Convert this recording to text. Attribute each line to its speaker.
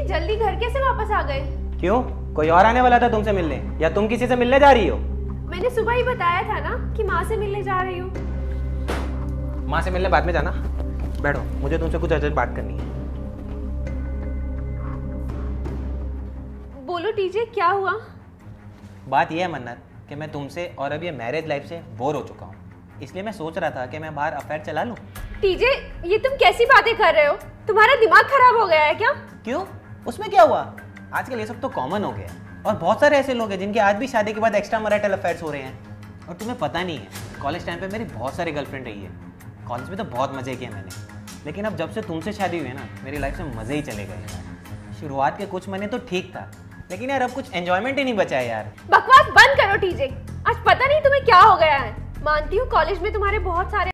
Speaker 1: जल्दी घर कैसे वापस आ गए?
Speaker 2: क्यों, कोई और आने वाला था तुमसे मिलने, या तुम किसी से मिलने जा रही हो?
Speaker 1: मैंने सुबह ही बताया था ना कि माँ से मिलने जा रही हूँ।
Speaker 2: माँ से मिलने बाद में जाना, बैठो, मुझे तुमसे कुछ अर्जेंट बात करनी है।
Speaker 1: बोलो टीजे, क्या हुआ?
Speaker 2: बात यह है मन्नत कि मैं तुमसे और अब ये मैरिज लाइफ से बोर हो चुका हूँ, इसलिए मैं सोच रहा था कि मैं बाहर अफेयर चला लूँ।
Speaker 1: टीजे, ये तुम कैसी बातें कर रहे हो? तुम्हारा दिमाग खराब हो गया है क्या?
Speaker 2: क्यों, उसमें क्या हुआ? आजकल ये सब तो कॉमन हो गया है और बहुत सारे ऐसे लोग हैं जिनके आज भी शादी के बाद एक्स्ट्रा मैरिटल अफेयर्स हो रहे हैं। और तुम्हें पता नहीं है, कॉलेज टाइम पे मेरी बहुत सारी गर्लफ्रेंड रही है। कॉलेज में तो बहुत मजे किए मैंने, लेकिन अब जब से तुमसे शादी हुई है ना, मेरी लाइफ में मजे ही चले गए। शुरुआत के कुछ महीने तो ठीक था, लेकिन यार अब कुछ एंजॉयमेंट ही नहीं बचा है यार।
Speaker 1: बकवास बंद करो टीजे, आज पता नहीं तुम्हें क्या हो गया है। मानती हूँ कॉलेज में तुम्हारे बहुत सारे